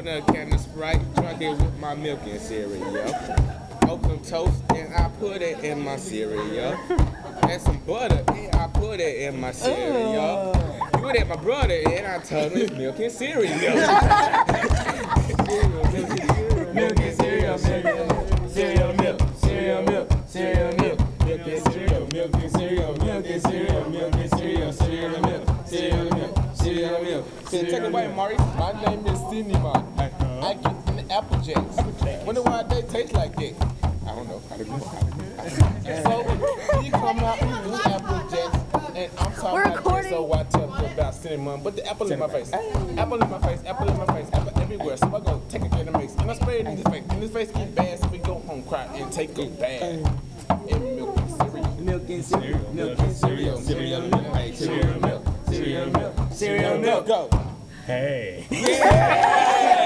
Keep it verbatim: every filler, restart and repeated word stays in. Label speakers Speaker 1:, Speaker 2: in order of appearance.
Speaker 1: open a can of Sprite, drink it with my milk and cereal. Open toast and I put it in my cereal. And some butter and I put it in my cereal. You it at my brother and I told him it's milk and cereal. Milk and cereal, cereal milk, cereal milk, cereal milk, milk and cereal, milk and cereal, milk and cereal, milk and cereal, cereal milk, cereal milk, cereal milk. Take it away, Maury.
Speaker 2: My name is Cindy Man. I get in the Apple Jacks. Wonder why they taste like that.
Speaker 1: I don't know how to do it.
Speaker 2: So you come out with the Apple Jacks, and I'm talking
Speaker 3: We're
Speaker 2: about this,
Speaker 3: recording.
Speaker 2: so I tell you about Cindy Man. But the apple in my face, apple in my face, apple in my face, apple everywhere. So I go take a can of mix, and I spray it in his face. And his face get bad, so we go home, cry, and take a bath. And milk and cereal.
Speaker 1: Milk and cereal, milk and cereal, cereal milk, cereal milk, cereal milk, cereal milk. Go.
Speaker 4: Hey.
Speaker 1: Yeah!